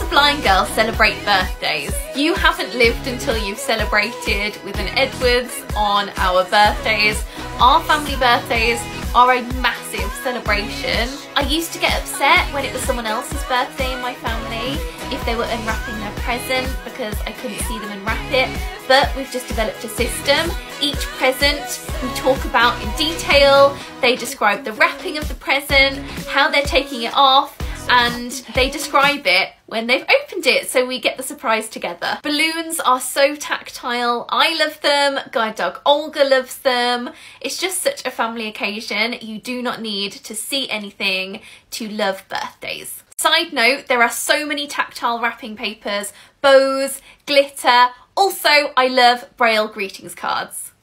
Blind Girl celebrate birthdays. You haven't lived until you've celebrated with an Edwards on our birthdays. Our family birthdays are a massive celebration. I used to get upset when it was someone else's birthday in my family if they were unwrapping their present because I couldn't see them unwrap it, but we've just developed a system. Each present we talk about in detail. They describe the wrapping of the present, how they're taking it off, and they describe it when they've opened it, so we get the surprise together. Balloons are so tactile. I love them. Guide dog Olga loves them. It's just such a family occasion. You do not need to see anything to love birthdays. Side note, there are so many tactile wrapping papers, bows, glitter. Also, I love Braille greetings cards.